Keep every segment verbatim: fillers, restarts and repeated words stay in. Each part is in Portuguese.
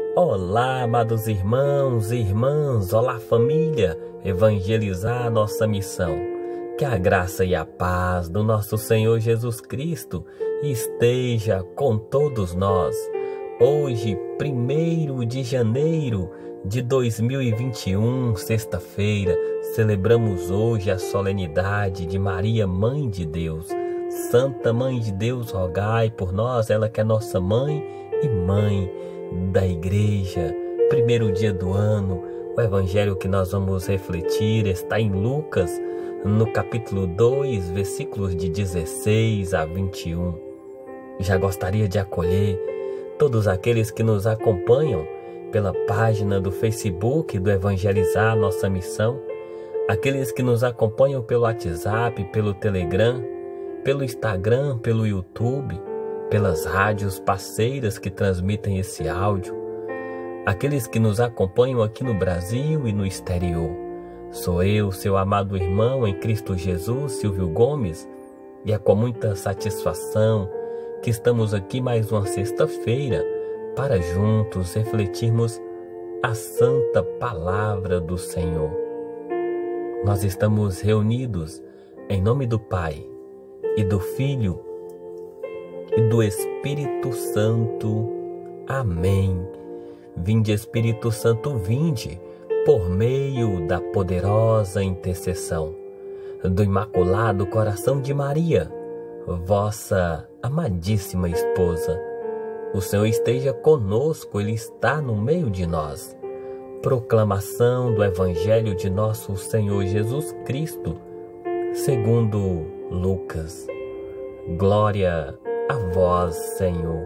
Olá, amados irmãos e irmãs, olá família, evangelizar a nossa missão. Que a graça e a paz do nosso Senhor Jesus Cristo esteja com todos nós. Hoje, primeiro de janeiro de dois mil e vinte e um, sexta-feira, celebramos hoje a solenidade de Maria, Mãe de Deus. Santa Mãe de Deus, rogai por nós, ela que é nossa mãe e mãe da igreja. Primeiro dia do ano, o evangelho que nós vamos refletir está em Lucas, no capítulo dois, versículos de dezesseis a vinte e um. Já gostaria de acolher todos aqueles que nos acompanham pela página do Facebook do Evangelizar Nossa Missão, aqueles que nos acompanham pelo WhatsApp, pelo Telegram, pelo Instagram, pelo YouTube, pelas rádios parceiras que transmitem esse áudio, aqueles que nos acompanham aqui no Brasil e no exterior. Sou eu, seu amado irmão em Cristo Jesus, Silvio Gomes, e é com muita satisfação que estamos aqui mais uma sexta-feira para juntos refletirmos a santa palavra do Senhor. Nós estamos reunidos em nome do Pai e do Filho e do Espírito Santo. Amém. Vinde, Espírito Santo, vinde, por meio da poderosa intercessão do Imaculado Coração de Maria, vossa amadíssima esposa. O Senhor esteja conosco, Ele está no meio de nós. Proclamação do Evangelho de nosso Senhor Jesus Cristo, segundo Lucas. Glória a vós, Senhor.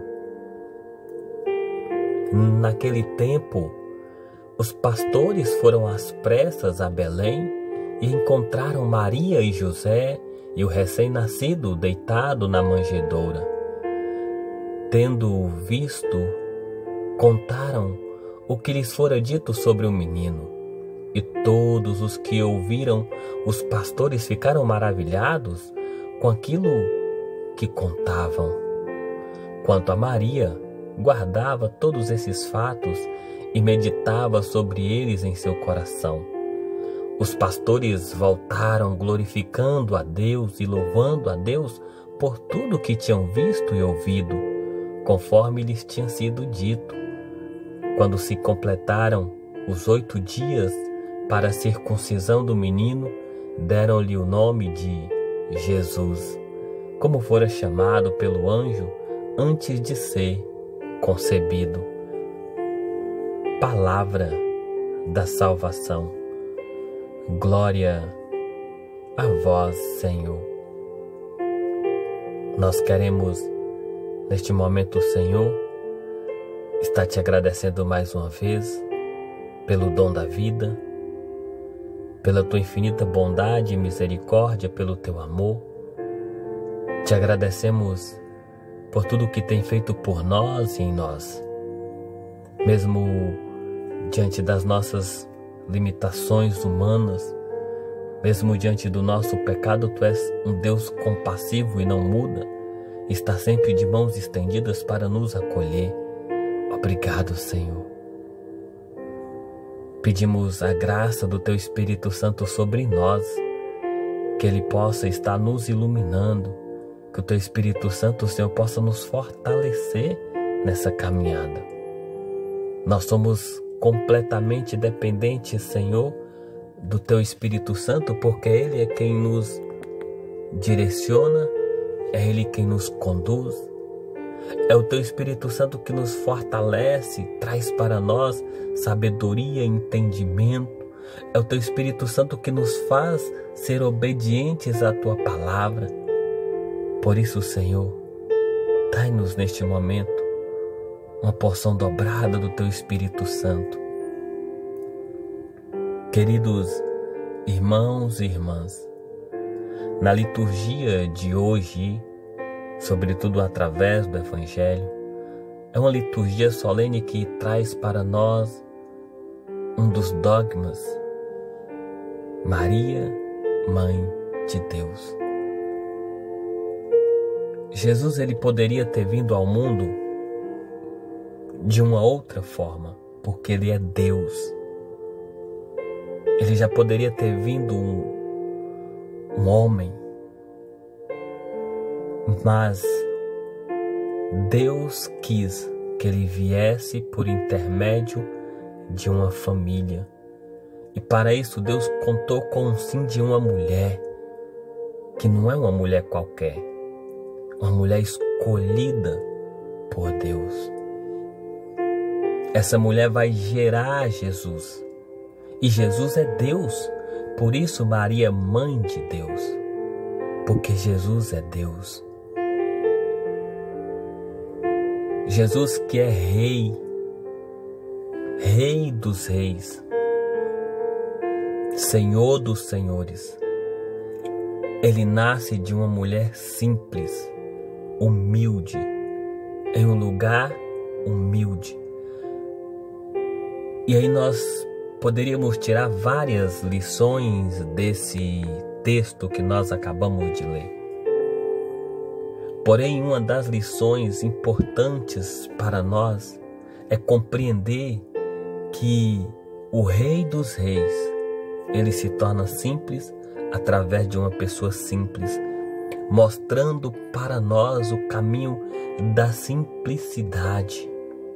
Naquele tempo, os pastores foram às pressas a Belém e encontraram Maria e José e o recém-nascido deitado na manjedoura. Tendo-o visto, contaram o que lhes fora dito sobre o menino. E todos os que ouviram os pastores ficaram maravilhados com aquilo que contavam. Quanto a Maria, guardava todos esses fatos e meditava sobre eles em seu coração. Os pastores voltaram glorificando a Deus e louvando a Deus por tudo que tinham visto e ouvido, conforme lhes tinha sido dito. Quando se completaram os oito dias para a circuncisão do menino, deram-lhe o nome de Jesus, como fora chamado pelo anjo antes de ser concebido. Palavra da salvação. Glória a vós, Senhor. Nós queremos, neste momento, Senhor, estar te agradecendo mais uma vez pelo dom da vida, pela tua infinita bondade e misericórdia, pelo teu amor. Te agradecemos por tudo que tem feito por nós e em nós. Mesmo diante das nossas limitações humanas, mesmo diante do nosso pecado, tu és um Deus compassivo e não muda, está sempre de mãos estendidas para nos acolher. Obrigado, Senhor. Pedimos a graça do teu Espírito Santo sobre nós, que ele possa estar nos iluminando, que o teu Espírito Santo, Senhor, possa nos fortalecer nessa caminhada. Nós somos completamente dependentes, Senhor, do teu Espírito Santo, porque ele é quem nos direciona, é ele quem nos conduz. É o teu Espírito Santo que nos fortalece, traz para nós sabedoria e entendimento. É o teu Espírito Santo que nos faz ser obedientes à tua palavra. Por isso, Senhor, dai-nos neste momento uma porção dobrada do teu Espírito Santo. Queridos irmãos e irmãs, na liturgia de hoje, sobretudo através do Evangelho, é uma liturgia solene que traz para nós um dos dogmas: Maria, Mãe de Deus. Jesus, ele poderia ter vindo ao mundo de uma outra forma, porque Ele é Deus. Ele já poderia ter vindo um, um homem, mas Deus quis que Ele viesse por intermédio de uma família. E para isso Deus contou com o sim de uma mulher, que não é uma mulher qualquer, uma mulher escolhida por Deus. Essa mulher vai gerar Jesus. E Jesus é Deus. Por isso Maria é mãe de Deus. Porque Jesus é Deus. Jesus que é rei. Rei dos reis. Senhor dos senhores. Ele nasce de uma mulher simples, humilde, em um lugar humilde. E aí nós poderíamos tirar várias lições desse texto que nós acabamos de ler. Porém, uma das lições importantes para nós é compreender que o Rei dos Reis, ele se torna simples através de uma pessoa simples, mostrando para nós o caminho da simplicidade.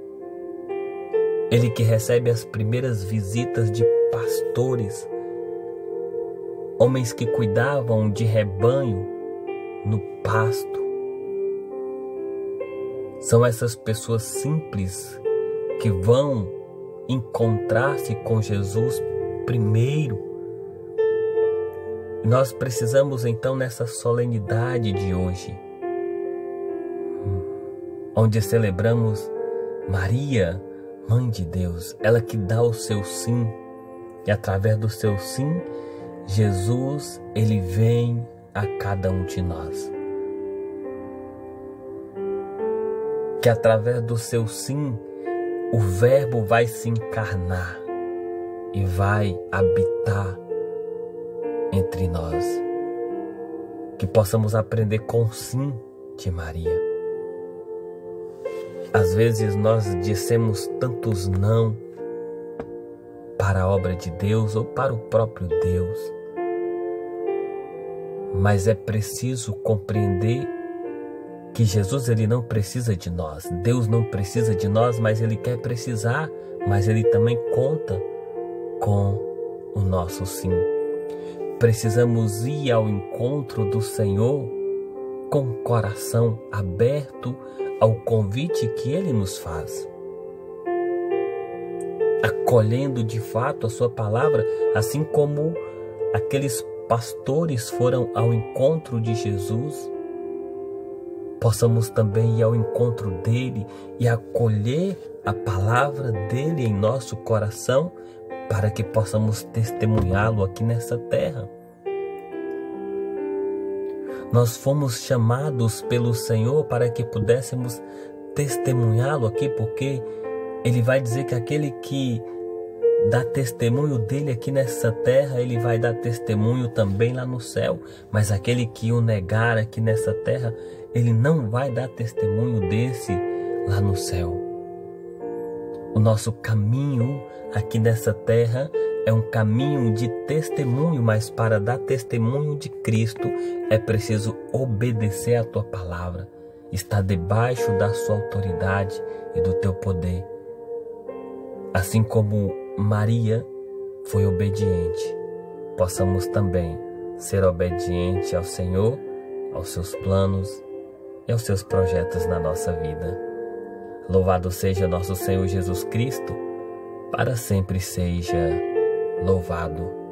Ele que recebe as primeiras visitas de pastores, homens que cuidavam de rebanho no pasto. São essas pessoas simples que vão encontrar-se com Jesus primeiro. Nós precisamos então nessa solenidade de hoje, onde celebramos Maria, Mãe de Deus, ela que dá o seu sim, e através do seu sim, Jesus, ele vem a cada um de nós. Que através do seu sim, o Verbo vai se encarnar e vai habitar entre nós. Que possamos aprender com o sim de Maria. Às vezes nós dissemos tantos não para a obra de Deus ou para o próprio Deus. Mas é preciso compreender que Jesus ele não precisa de nós. Deus não precisa de nós, mas Ele quer precisar, mas Ele também conta com o nosso sim. Precisamos ir ao encontro do Senhor com o coração aberto ao convite que Ele nos faz, acolhendo de fato a sua palavra, assim como aqueles pastores foram ao encontro de Jesus. Possamos também ir ao encontro dele e acolher a palavra dele em nosso coração, para que possamos testemunhá-lo aqui nessa terra. Nós fomos chamados pelo Senhor para que pudéssemos testemunhá-lo aqui, porque Ele vai dizer que aquele que dá testemunho dele aqui nessa terra, Ele vai dar testemunho também lá no céu. Mas aquele que o negar aqui nessa terra, Ele não vai dar testemunho desse lá no céu. O nosso caminho aqui nessa terra é um caminho de testemunho, mas para dar testemunho de Cristo é preciso obedecer à tua palavra, estar debaixo da sua autoridade e do teu poder. Assim como Maria foi obediente, possamos também ser obedientes ao Senhor, aos seus planos e aos seus projetos na nossa vida. Louvado seja nosso Senhor Jesus Cristo, para sempre seja louvado.